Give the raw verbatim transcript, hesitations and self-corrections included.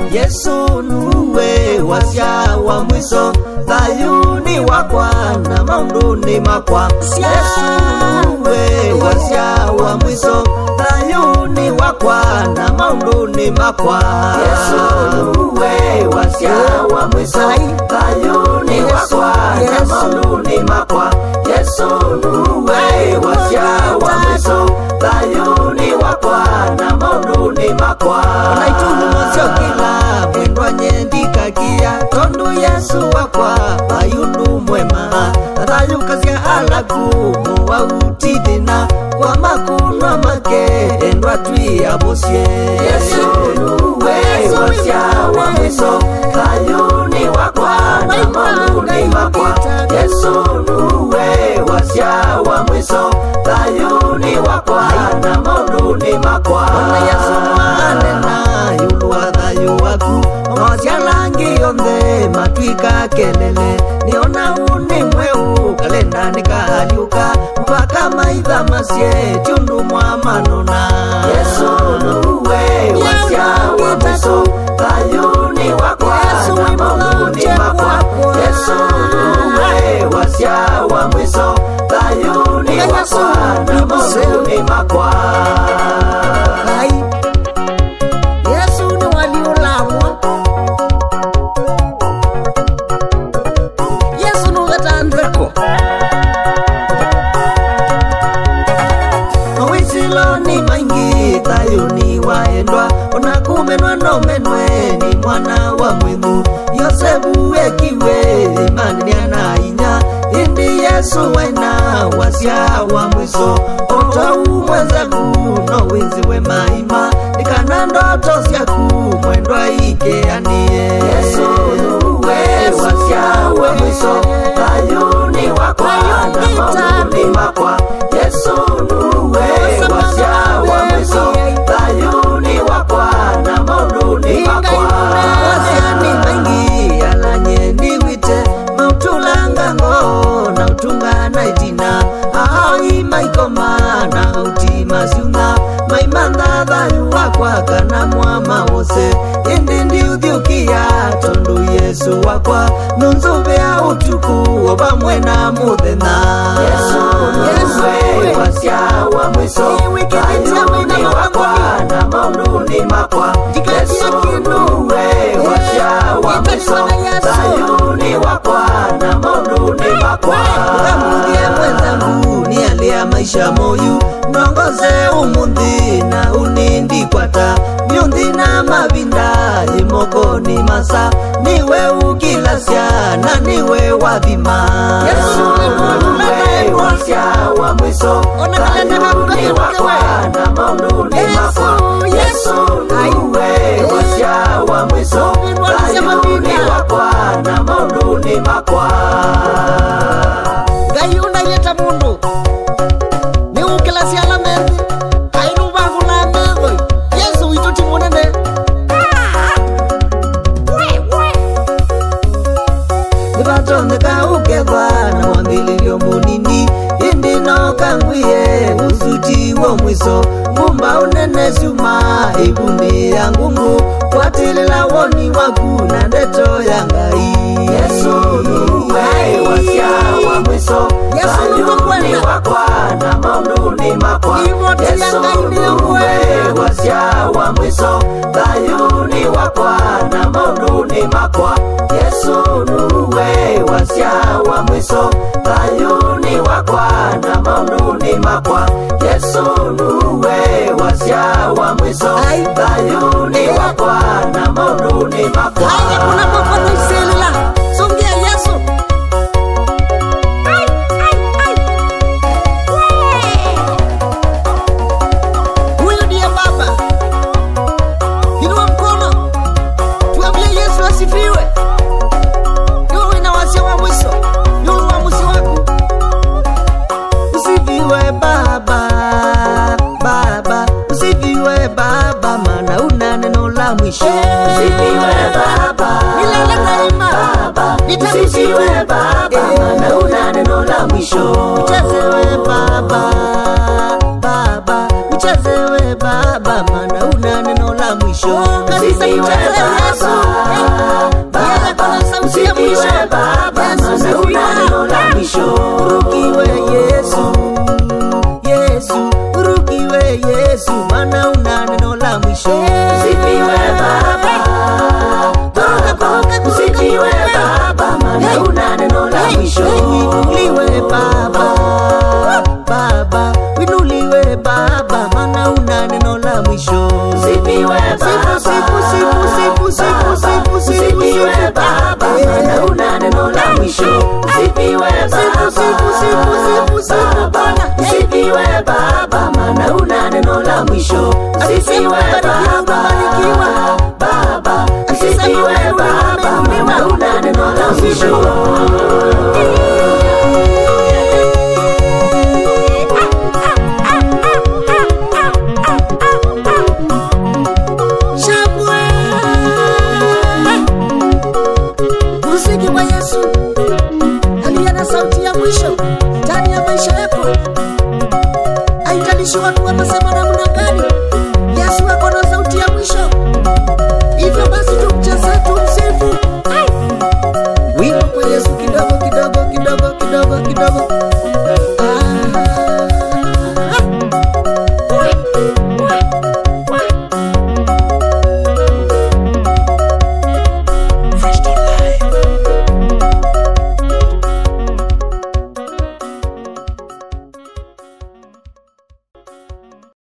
Yesu nuwe wasia wa mwiso thayuni wakwa na maunduni makwa. Yesu nuwe wasia wa mwiso thayuni wakwa na maunduni makwa. Yesu nuwe wasia wa mwiso thayuni wakwa na maunduni makwa. Yesu nuwe wasia wa mwiso thayuni wakwa na maunduni makwa. Naitumumusio kila mwendwa nyendika kia tondu Yesu wakwa thayundu mwema. Thayu kasia alagumu wa utidina kwa makunwa make endwa tuya bosie. Yesu nuwe wasia wa mwiso thayuni wakwa na maunduni makwa. Yesu nuwe wasia wa mwiso thayuni wakwa na maunduni makwa. Ona Yesu mwanena yulwa thayu waku wasia langi yonde matwika kelele. Niona uni mweu kalenda nikahaliuka mpaka maitha masye chundu mwa manona. Yesu nuwe wasia wa mwiso thayuni wakwa na maunduni makwa. Yesu nuwe wasia wa mwiso thayuni wakwa na maunduni makwa. Yesu ni waliulamwa. Yesu nuvetandreko mawisiloni maingi thayuni waendwa. Ona kumenwa no menwe ni mwana wa mwithu. Yosefu ekiwe imani niana inya. Indi Yesu waina wasia wa mwiso. Otau mwenzaku no wiziwe maima. Nikana ndoto siaku mwendwa ikeanie. Yesu nuwe wasia wa mwiso thayuni wakwa na maunduni makwa. Yesu nuwe wasia wa mwiso thayuni wakwa na maunduni makwa. Wasia ni mengi alanye ni wite mautulanga ngo na utunga na itina. Ahoi maikoma na utima siunga maimanda thayu wakwa kana mwama wose. Indi ndi uthiukia tondu Yesu wakwa nunzuvea utuku obamwe na muthena. Yesu nuwe wasia wa mwiso thayuni wakwa na maunduni makwa. Yesu nuwe wasia wa mwiso thayuni wakwa na maunduni makwa. Ukamuthie mwenzangu ni alia maisha moyu nongoze umuthi na unindi kwata. Myuthi na mavinda imoko ni masa niwe ukilasya na niwe wathima. Yesu nuwe wasia wa mwiso thayuni wakwa na maunduni makwa. Yesu nuwe wasia wa mwiso thayuni wakwa na maunduni makwa. Ngai unaileta mundu ni ukilasya la methi kairu vavula metho. Yesu wituti munene nivatondeka ukethwa na wambililio munini. Indi no kangwie usuti wa mwiso ngumba unene suma ibundi ya ngungu kwatilila woni waku na ndeto ya Ngai. Yesu nuwe wasia wa mwiso thayuni wakwa na maunduni makwa. Yesu nuwe wasia wa mwiso thayuni wakwa na maunduni makwa. Yesu nuwe wasia wa mwiso thayuni wakwa na maunduni makwa. Yesu nuwe wasia wa mwiso thayuni wakwa na maunduni makwa. Haya kuna papa nuselila songia Yesu. Huyu ndiye baba. Inua mkono tuambie Yesu asifiwe. Wewe una wasia wa mwiso yule wa mwiso wako. Usifiwe baba baba. Usifiwe baba maana una neno la mwisho. Usifiwe baba milele daima baba. Usifiwe baba maana una neno la mwisho. Uchezewe baba baba. Uchezewe baba maana una neno la mwisho. Usifiwe Baba, usifiwe Baba, maana una neno la mwisho. Urukiwe Yesu, Yesu, urukiwe Yesu, maana una neno la mwisho. Usifiwe Baba, Baba, usifiwe Baba, maana una neno la mwisho. Winuliwe Baba, Baba, winuliwe Baba, maana una neno la mwisho. Usifiwe Baba, sifu sifu sifu sifu sifu usifiwe Baba, maana una neno la mwisho. Usifiwe Baba, sifu sifu sifu sifu Baba, usifiwe Baba, maana una neno la mwisho. Usifiwe Baba, Baba, usifiwe Baba, maana una neno la mwisho. Sauti ya mwisho ndani ya maisha yako. Haijalishi watu wanasema